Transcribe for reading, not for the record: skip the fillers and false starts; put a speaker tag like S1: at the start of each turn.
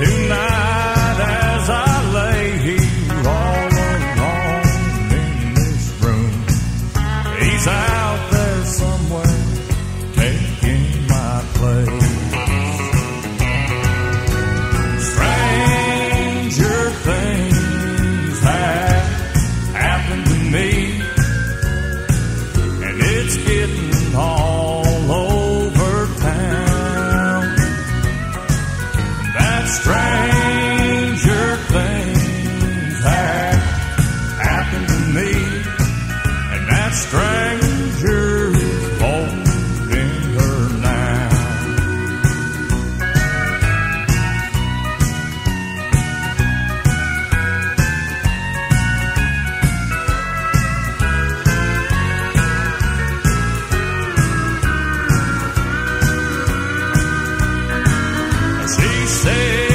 S1: Tonight as I lay here all alone in this room, he's out there somewhere taking my place. Stranger things have happened to me, and it's getting all over town. That stranger things have happened to me, and that stranger's holding her now. She said